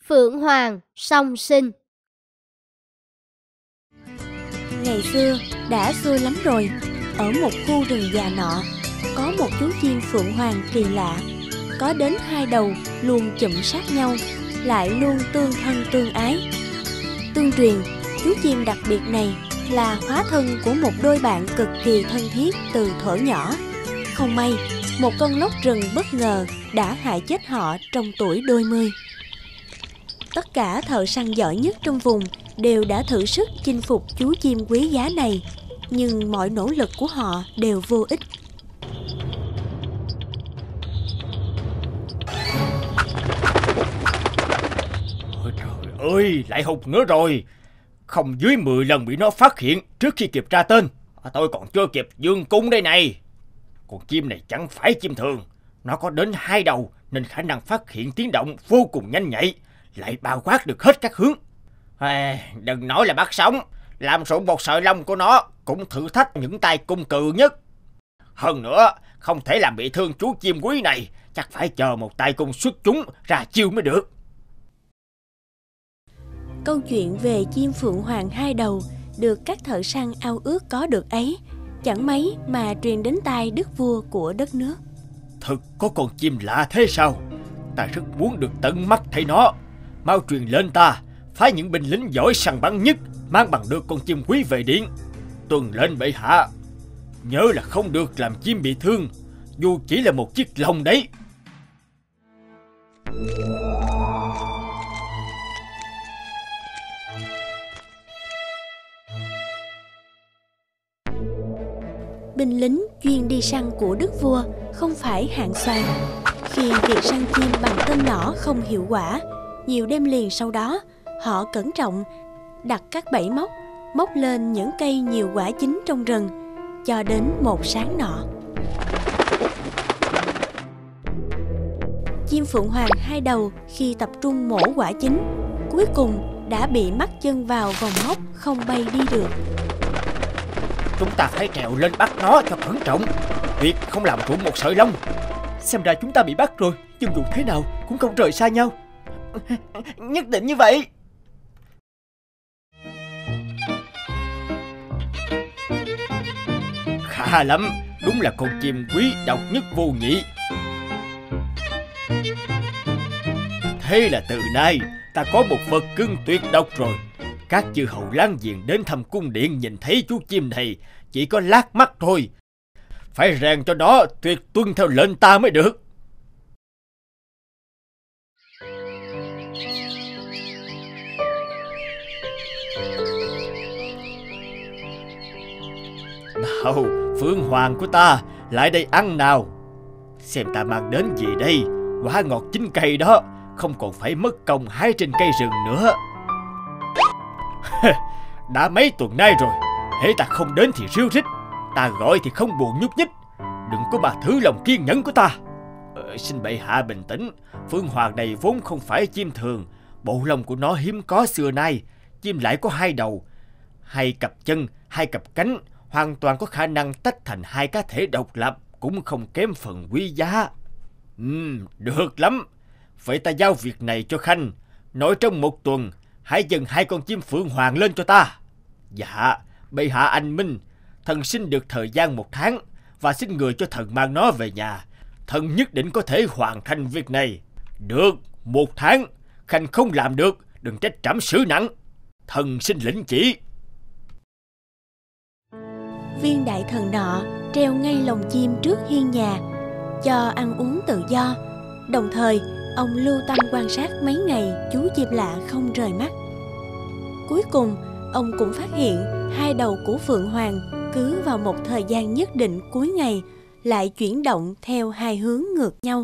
Phượng Hoàng song sinh. Ngày xưa đã xưa lắm rồi, ở một khu rừng già nọ, có một chú chim phượng hoàng kỳ lạ. Có đến hai đầu luôn chụm sát nhau, lại luôn tương thân tương ái. Tương truyền, chú chim đặc biệt này là hóa thân của một đôi bạn cực kỳ thân thiết từ thuở nhỏ. Không may, một con lốc rừng bất ngờ đã hại chết họ trong tuổi đôi mươi. Tất cả thợ săn giỏi nhất trong vùng đều đã thử sức chinh phục chú chim quý giá này, nhưng mọi nỗ lực của họ đều vô ích. Ôi trời ơi, lại hụt nữa rồi. Không dưới 10 lần bị nó phát hiện trước khi kịp ra tên. Tôi còn chưa kịp dương cung đây này. Con chim này chẳng phải chim thường. Nó có đến hai đầu nên khả năng phát hiện tiếng động vô cùng nhanh nhạy, lại bao quát được hết các hướng. Đừng nói là bắt sống, làm rụng một sợi lông của nó cũng thử thách những tay cung cừ nhất. Hơn nữa, không thể làm bị thương chú chim quý này, chắc phải chờ một tay cung xuất chúng ra chiêu mới được. Câu chuyện về chim phượng hoàng hai đầu được các thợ săn ao ước có được ấy, chẳng mấy mà truyền đến tai đức vua của đất nước. Thật có con chim lạ thế sao? Ta rất muốn được tận mắt thấy nó. Mau truyền lên ta, phái những binh lính giỏi săn bắn nhất mang bằng được con chim quý về điện. Tuân lệnh bệ hạ. Nhớ là không được làm chim bị thương, dù chỉ là một chiếc lông đấy. Binh lính chuyên đi săn của đức vua không phải hạng soàn. Khi việc săn chim bằng tên nỏ không hiệu quả, nhiều đêm liền sau đó, họ cẩn trọng đặt các bẫy móc lên những cây nhiều quả chín trong rừng, cho đến một sáng nọ. Chim phượng hoàng hai đầu khi tập trung mổ quả chín, cuối cùng đã bị mắc chân vào vòng móc, không bay đi được. Chúng ta phải trèo lên bắt nó cho cẩn trọng, tuyệt không làm rụng một sợi lông. Xem ra chúng ta bị bắt rồi, nhưng dù thế nào cũng không rời xa nhau. Nhất định như vậy. Khá lắm, đúng là con chim quý độc nhất vô nhị. Thế là từ nay ta có một vật cưng tuyệt độc rồi. Các chư hầu láng giềng đến thăm cung điện nhìn thấy chú chim này chỉ có lác mắt thôi. Phải rèn cho nó tuyệt tuân theo lệnh ta mới được. Nào, Phượng Hoàng của ta, lại đây ăn nào. Xem ta mang đến gì đây. Quả ngọt chín cây đó, không còn phải mất công hái trên cây rừng nữa. Đã mấy tuần nay rồi, hễ ta không đến thì ríu rít, ta gọi thì không buồn nhúc nhích. Đừng có mà thử lòng kiên nhẫn của ta. Xin bệ hạ bình tĩnh. Phượng Hoàng này vốn không phải chim thường. Bộ lông của nó hiếm có xưa nay. Chim lại có hai đầu, hai cặp chân, hai cặp cánh, hoàn toàn có khả năng tách thành hai cá thể độc lập, cũng không kém phần quý giá. Được lắm. Vậy ta giao việc này cho Khanh. Nói trong một tuần hãy dâng hai con chim phượng hoàng lên cho ta. Dạ, bệ hạ anh minh. Thần xin được thời gian 1 tháng và xin người cho thần mang nó về nhà. Thần nhất định có thể hoàn thành việc này. Được, 1 tháng. Khanh không làm được, đừng trách trẫm xử nặng. Thần xin lĩnh chỉ. Viên đại thần nọ treo ngay lồng chim trước hiên nhà, cho ăn uống tự do. Đồng thời ông lưu tâm quan sát mấy ngày chú chim lạ không rời mắt. Cuối cùng ông cũng phát hiện hai đầu của phượng hoàng cứ vào một thời gian nhất định cuối ngày lại chuyển động theo hai hướng ngược nhau.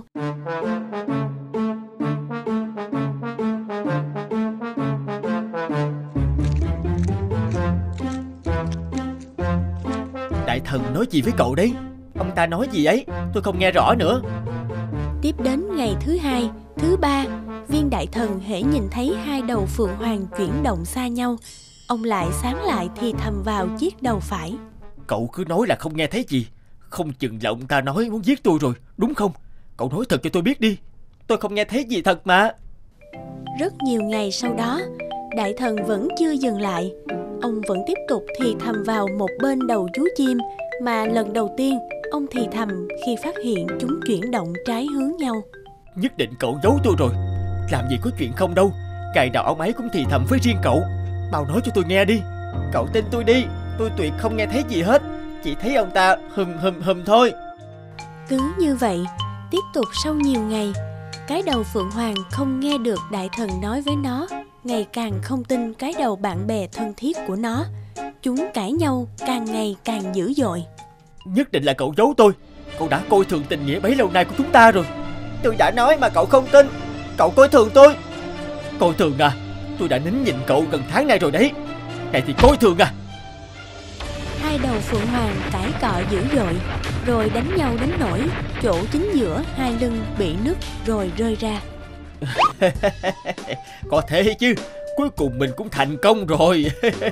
Đại thần nói gì với cậu đấy? Ông ta nói gì ấy? Tôi không nghe rõ nữa. Tiếp đến ngày thứ hai, thứ ba, viên đại thần hễ nhìn thấy hai đầu phượng hoàng chuyển động xa nhau, ông lại sáng lại thì thầm vào chiếc đầu phải. Cậu cứ nói là không nghe thấy gì. Không chừng là ông ta nói muốn giết tôi rồi, đúng không? Cậu nói thật cho tôi biết đi. Tôi không nghe thấy gì thật mà. Rất nhiều ngày sau đó, đại thần vẫn chưa dừng lại. Ông vẫn tiếp tục thì thầm vào một bên đầu chú chim mà lần đầu tiên ông thì thầm khi phát hiện chúng chuyển động trái hướng nhau. Nhất định cậu giấu tôi rồi. Làm gì có chuyện không đâu. Ngày nào ông ấy cũng thì thầm với riêng cậu. Mau nói cho tôi nghe đi. Cậu tin tôi đi, tôi tuyệt không nghe thấy gì hết. Chỉ thấy ông ta hùm thôi. Cứ như vậy, tiếp tục sau nhiều ngày, cái đầu phượng hoàng không nghe được đại thần nói với nó, ngày càng không tin cái đầu bạn bè thân thiết của nó. Chúng cãi nhau càng ngày càng dữ dội. Nhất định là cậu giấu tôi. Cậu đã coi thường tình nghĩa bấy lâu nay của chúng ta rồi. Tôi đã nói mà cậu không tin. Cậu coi thường tôi. Coi thường à? Tôi đã nín nhịn cậu gần tháng nay rồi đấy. Này thì coi thường à? Hai đầu phượng hoàng cãi cọ dữ dội, rồi đánh nhau đến nỗi chỗ chính giữa hai lưng bị nứt rồi rơi ra. Có thế chứ. Cuối cùng mình cũng thành công rồi.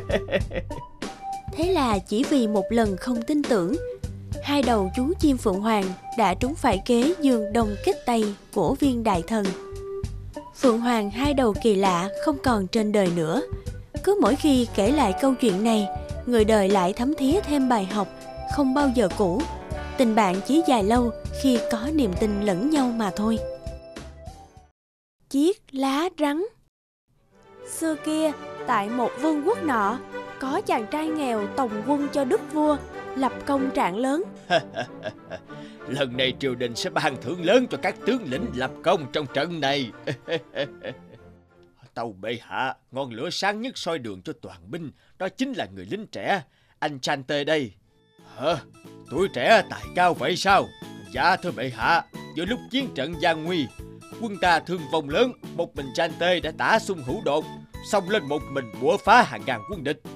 Thế là chỉ vì một lần không tin tưởng, hai đầu chú chim phượng hoàng đã trúng phải kế giường đồng kích tây của viên đại thần. Phượng hoàng hai đầu kỳ lạ không còn trên đời nữa. Cứ mỗi khi kể lại câu chuyện này, người đời lại thấm thía thêm bài học không bao giờ cũ. Tình bạn chỉ dài lâu khi có niềm tin lẫn nhau mà thôi. Chiếc lá rắn. Xưa kia, tại một vương quốc nọ, có chàng trai nghèo tòng quân cho đức vua, lập công trạng lớn. Lần này triều đình sẽ ban thưởng lớn cho các tướng lĩnh lập công trong trận này. Tâu bệ hạ, ngọn lửa sáng nhất soi đường cho toàn binh, đó chính là người lính trẻ, anh Chante đây. Hả? Tuổi trẻ tài cao vậy sao? Dạ thưa bệ hạ, giữa lúc chiến trận gian nguy, quân ta thương vong lớn, một mình Chante đã tả xung hữu đột, xông lên một mình bủa phá hàng ngàn quân địch.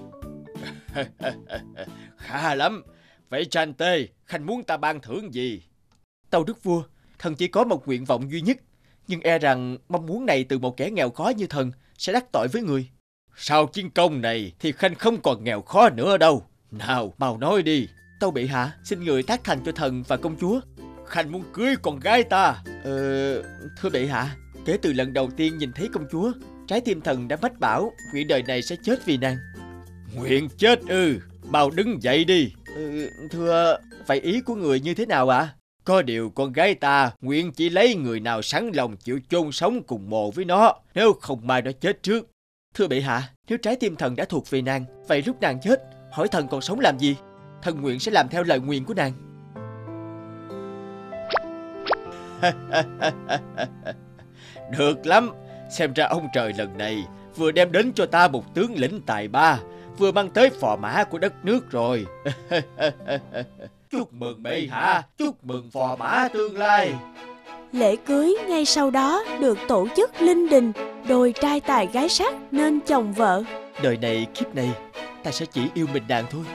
Khá lắm. Vậy Chante, khanh muốn ta ban thưởng gì? Tâu đức vua, thần chỉ có một nguyện vọng duy nhất, nhưng e rằng mong muốn này từ một kẻ nghèo khó như thần sẽ đắc tội với người. Sau chiến công này thì khanh không còn nghèo khó nữa đâu. Nào, mau nói đi. Tâu bệ hạ, xin người tác thành cho thần và công chúa. Khanh muốn cưới con gái ta. Thưa bệ hạ, kể từ lần đầu tiên nhìn thấy công chúa, trái tim thần đã mách bảo nguyện đời này sẽ chết vì nàng. Nguyện chết ư? Mau đứng dậy đi. Thưa, vậy ý của người như thế nào ạ? Có điều con gái ta nguyện chỉ lấy người nào sẵn lòng chịu chôn sống cùng mồ với nó, nếu không mai nó chết trước. Thưa bệ hạ, nếu trái tim thần đã thuộc về nàng, vậy lúc nàng chết, hỏi thần còn sống làm gì? Thần nguyện sẽ làm theo lời nguyền của nàng. Được lắm. Xem ra ông trời lần này vừa đem đến cho ta một tướng lĩnh tài ba, vừa mang tới phò mã của đất nước rồi. Chúc mừng bệ hạ, chúc mừng phò mã tương lai. Lễ cưới ngay sau đó được tổ chức linh đình, đôi trai tài gái sắc nên chồng vợ. Đời này kiếp này, ta sẽ chỉ yêu mình nàng thôi.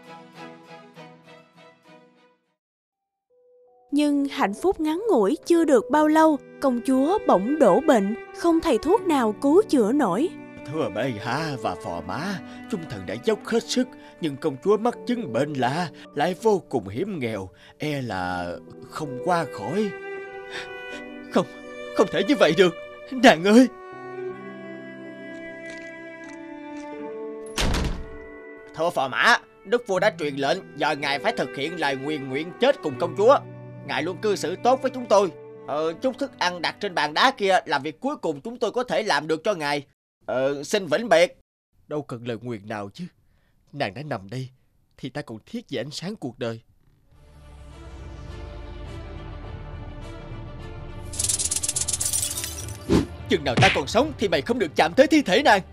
Nhưng hạnh phúc ngắn ngủi chưa được bao lâu, công chúa bỗng đổ bệnh, không thầy thuốc nào cứu chữa nổi. Thưa bệ hạ và phò mã, chúng thần đã dốc hết sức, nhưng công chúa mắc chứng bệnh lạ, lại vô cùng hiểm nghèo, e là không qua khỏi. Không thể như vậy được, nàng ơi. Thưa phò mã, đức vua đã truyền lệnh, giờ ngài phải thực hiện lời nguyền nguyện chết cùng công chúa. Ngài luôn cư xử tốt với chúng tôi. Chút thức ăn đặt trên bàn đá kia là việc cuối cùng chúng tôi có thể làm được cho ngài. Xin vĩnh biệt. Đâu cần lời nguyền nào chứ. Nàng đã nằm đây thì ta còn thiết về ánh sáng cuộc đời. Chừng nào ta còn sống thì mày không được chạm tới thi thể nàng.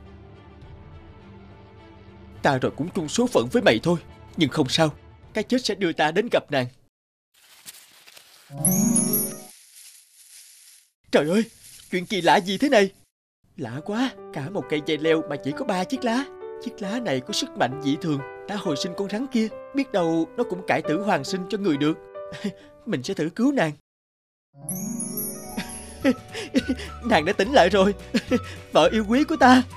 Ta rồi cũng chung số phận với mày thôi. Nhưng không sao, cái chết sẽ đưa ta đến gặp nàng. Trời ơi, chuyện kỳ lạ gì thế này? Lạ quá, cả một cây dây leo mà chỉ có 3 chiếc lá. Chiếc lá này có sức mạnh dị thường, đã hồi sinh con rắn kia. Biết đâu nó cũng cải tử hoàn sinh cho người được. Mình sẽ thử cứu nàng. Nàng đã tỉnh lại rồi. Vợ yêu quý của ta.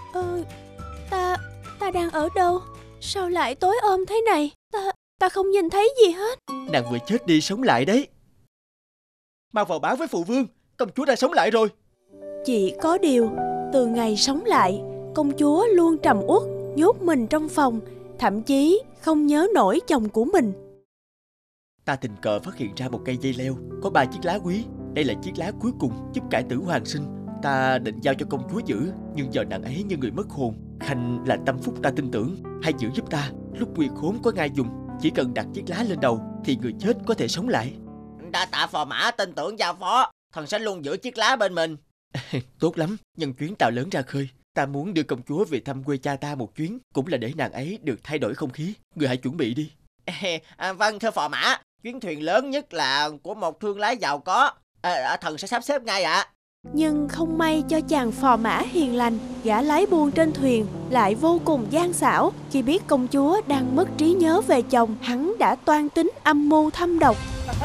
Ta đang ở đâu? Sao lại tối om thế này? Ta không nhìn thấy gì hết. Nàng vừa chết đi sống lại đấy. Mau vào báo với phụ vương, công chúa đã sống lại rồi. Chỉ có điều, Từ ngày sống lại, công chúa luôn trầm uất, nhốt mình trong phòng, thậm chí không nhớ nổi chồng của mình. Ta tình cờ phát hiện ra một cây dây leo có 3 chiếc lá quý. Đây là chiếc lá cuối cùng giúp cải tử hoàn sinh. Ta định giao cho công chúa giữ, nhưng giờ nàng ấy như người mất hồn. Khanh là tâm phúc ta tin tưởng, hãy giữ giúp ta. Lúc nguy khốn có ngai dùng, chỉ cần đặt chiếc lá lên đầu thì người chết có thể sống lại. Đa tạ phò mã tin tưởng giao phó, thần sẽ luôn giữ chiếc lá bên mình. Tốt lắm, nhân chuyến tàu lớn ra khơi, ta muốn đưa công chúa về thăm quê cha ta một chuyến, cũng là để nàng ấy được thay đổi không khí. Người hãy chuẩn bị đi. Vâng thưa phò mã, chuyến thuyền lớn nhất là của một thương lái giàu có. Thần sẽ sắp xếp ngay ạ. Nhưng không may cho chàng phò mã hiền lành, gã lái buôn trên thuyền lại vô cùng gian xảo. Khi biết công chúa đang mất trí nhớ về chồng, hắn đã toan tính âm mưu thâm độc.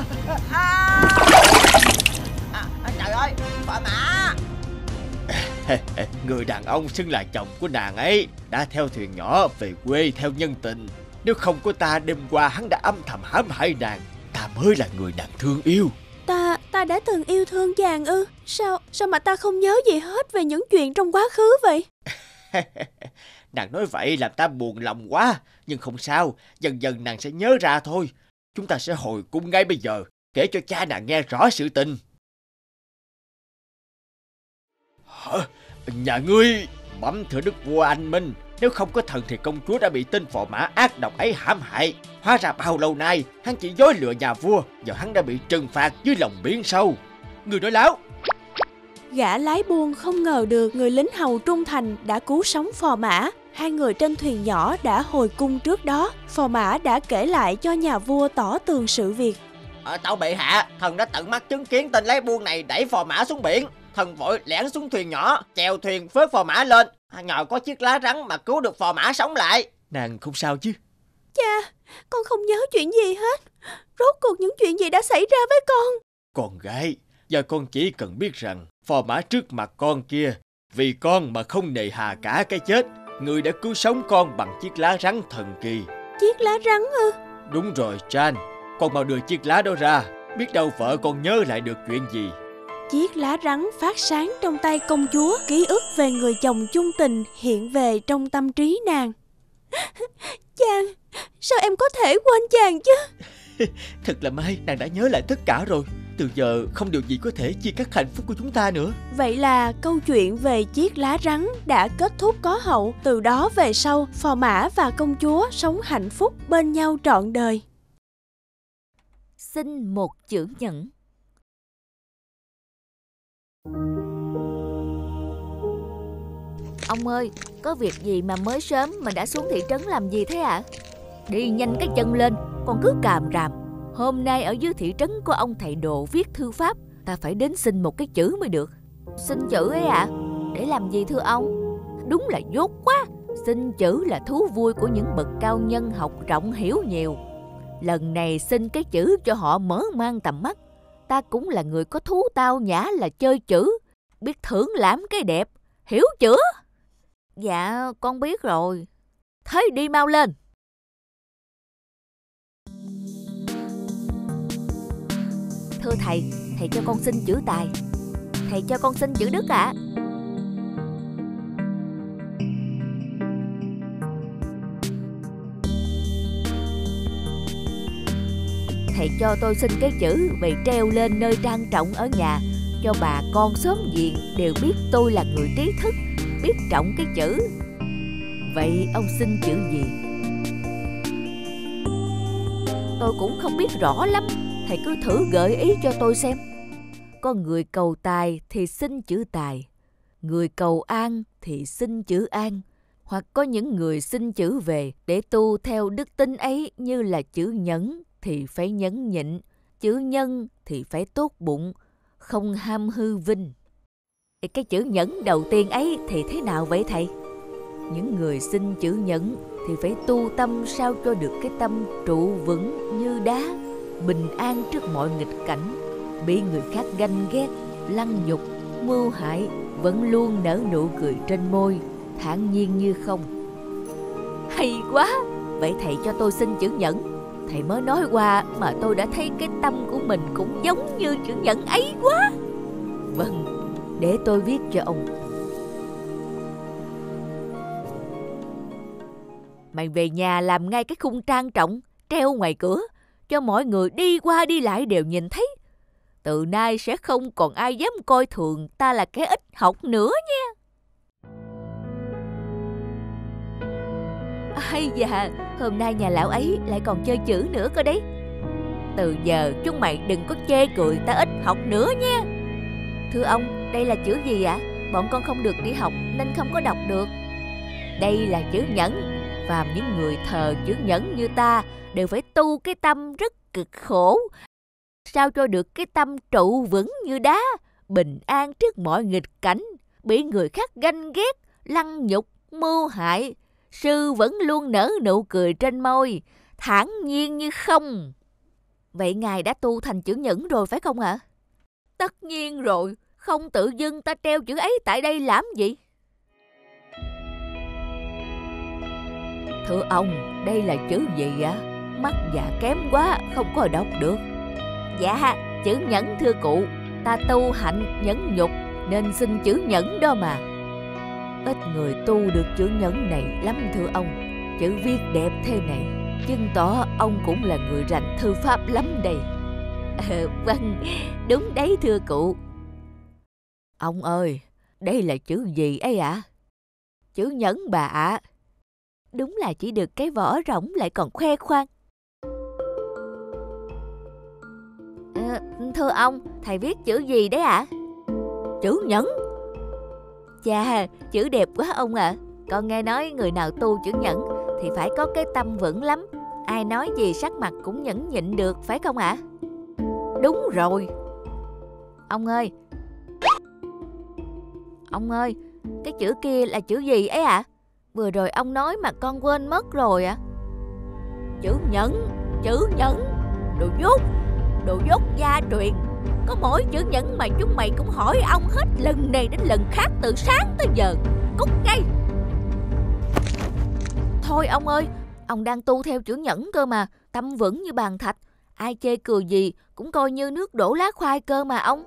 Trời ơi, phò mã! Người đàn ông xưng là chồng của nàng ấy đã theo thuyền nhỏ về quê theo nhân tình. Nếu không có ta đêm qua hắn đã âm thầm hãm hại nàng. Ta mới là người nàng thương yêu. Ta đã từng yêu thương chàng ư? Sao mà ta không nhớ gì hết về những chuyện trong quá khứ vậy? Nàng nói vậy làm ta buồn lòng quá. Nhưng không sao, dần dần nàng sẽ nhớ ra thôi. Chúng ta sẽ hồi cung ngay bây giờ, kể cho cha nàng nghe rõ sự tình. Nhà ngươi bẩm thưa đức vua anh Minh, nếu không có thần thì công chúa đã bị tên phò mã ác độc ấy hãm hại. Hóa ra bao lâu nay hắn chỉ dối lừa nhà vua, giờ hắn đã bị trừng phạt dưới lòng biển sâu. Người nói láo. Gã lái buôn không ngờ được người lính hầu trung thành đã cứu sống phò mã. Hai người trên thuyền nhỏ đã hồi cung trước đó. Phò mã đã kể lại cho nhà vua tỏ tường sự việc. Tâu bệ hạ, thần đã tận mắt chứng kiến tên lái buôn này đẩy phò mã xuống biển. Thần vội lẻn xuống thuyền nhỏ, chèo thuyền vớt phò mã lên. Nhờ có chiếc lá rắn mà cứu được phò mã sống lại. Nàng không sao chứ? Cha, con không nhớ chuyện gì hết. Rốt cuộc những chuyện gì đã xảy ra với con? Con gái, giờ con chỉ cần biết rằng phò mã trước mặt con kia, vì con mà không nề hà cả cái chết. Người đã cứu sống con bằng chiếc lá rắn thần kỳ. Chiếc lá rắn ư? Đúng rồi Jan, con mau đưa chiếc lá đó ra. Biết đâu vợ con nhớ lại được chuyện gì. Chiếc lá rắn phát sáng trong tay công chúa. Ký ức về người chồng chung tình hiện về trong tâm trí nàng. Chàng, sao em có thể quên chàng chứ? Thật là may nàng đã nhớ lại tất cả rồi. Từ giờ không điều gì có thể chia cắt hạnh phúc của chúng ta nữa. Vậy là câu chuyện về chiếc lá rắn đã kết thúc có hậu. Từ đó về sau, phò mã và công chúa sống hạnh phúc bên nhau trọn đời. Xin một chữ nhẫn. Ông ơi, có việc gì mà mới sớm mà đã xuống thị trấn làm gì thế ạ? Đi nhanh cái chân lên, còn cứ càm ràm. Hôm nay ở dưới thị trấn có ông thầy đồ viết thư pháp, ta phải đến xin một cái chữ mới được. Xin chữ ấy ạ? Để làm gì thưa ông? Đúng là dốt quá. Xin chữ là thú vui của những bậc cao nhân học rộng hiểu nhiều. Lần này xin cái chữ cho họ mở mang tầm mắt. Ta cũng là người có thú tao nhã là chơi chữ, biết thưởng lãm cái đẹp, hiểu chưa? Dạ, con biết rồi. Thế đi mau lên. Thưa thầy, thầy cho con xin chữ tài. Thầy cho con xin chữ đức ạ. Thầy cho tôi xin cái chữ về treo lên nơi trang trọng ở nhà, cho bà con xóm giềng đều biết tôi là người trí thức, biết trọng cái chữ. Vậy ông xin chữ gì? Tôi cũng không biết rõ lắm, thầy cứ thử gợi ý cho tôi xem. Có người cầu tài thì xin chữ tài, người cầu an thì xin chữ an, hoặc có những người xin chữ về để tu theo đức tin ấy, như là chữ nhẫn thì phải nhẫn nhịn, chữ nhân thì phải tốt bụng, không ham hư vinh. Cái chữ nhẫn đầu tiên ấy thì thế nào vậy thầy? Những người xin chữ nhẫn thì phải tu tâm sao cho được cái tâm trụ vững như đá, bình an trước mọi nghịch cảnh, bị người khác ganh ghét, lăng nhục, mưu hại, vẫn luôn nở nụ cười trên môi, thản nhiên như không. Hay quá! Vậy thầy cho tôi xin chữ nhẫn. Thầy mới nói qua mà tôi đã thấy cái tâm của mình cũng giống như chữ nhẫn ấy quá. Vâng, để tôi viết cho ông. Mày về nhà làm ngay cái khung trang trọng, treo ngoài cửa, cho mọi người đi qua đi lại đều nhìn thấy. Từ nay sẽ không còn ai dám coi thường ta là kẻ ít học nữa nha. Hay da, hôm nay nhà lão ấy lại còn chơi chữ nữa cơ đấy. Từ giờ chúng mày đừng có chê cười ta ít học nữa nha. Thưa ông, đây là chữ gì ạ? Bọn con không được đi học nên không có đọc được. Đây là chữ nhẫn, và những người thờ chữ nhẫn như ta đều phải tu cái tâm rất cực khổ, sao cho được cái tâm trụ vững như đá, bình an trước mọi nghịch cảnh, bị người khác ganh ghét, lăng nhục, mưu hại. Sư vẫn luôn nở nụ cười trên môi, thản nhiên như không. Vậy ngài đã tu thành chữ nhẫn rồi phải không ạ? Tất nhiên rồi, không tự dưng ta treo chữ ấy tại đây làm gì? Thưa ông, đây là chữ gì ạ? Mắt dạ kém quá, không có đọc được. Dạ, chữ nhẫn thưa cụ. Ta tu hạnh nhẫn nhục nên xin chữ nhẫn đó mà. Ít người tu được chữ nhẫn này lắm thưa ông. Chữ viết đẹp thế này chứng tỏ ông cũng là người rành thư pháp lắm đây. Vâng, đúng đấy thưa cụ. Ông ơi, đây là chữ gì ấy ạ? Chữ nhẫn bà ạ. Đúng là chỉ được cái vỏ rỗng lại còn khoe khoang. Thưa ông, thầy viết chữ gì đấy ạ? Chữ nhẫn. Chà, chữ đẹp quá ông ạ. Con nghe nói người nào tu chữ nhẫn thì phải có cái tâm vững lắm. Ai nói gì sắc mặt cũng nhẫn nhịn được phải không ạ? Đúng rồi. Ông ơi, cái chữ kia là chữ gì ấy ạ? Vừa rồi ông nói mà con quên mất rồi ạ. Chữ nhẫn. Đồ dốt gia truyền. Có mỗi chữ nhẫn mà chúng mày cũng hỏi ông hết lần này đến lần khác từ sáng tới giờ. Cút ngay. Thôi ông ơi, ông đang tu theo chữ nhẫn cơ mà, tâm vững như bàn thạch. Ai chê cười gì cũng coi như nước đổ lá khoai cơ mà ông.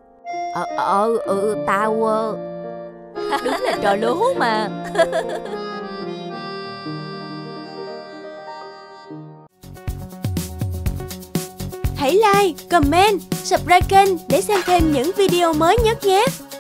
Tao đúng là trò lố mà. Hãy like, comment, subscribe kênh để xem thêm những video mới nhất nhé.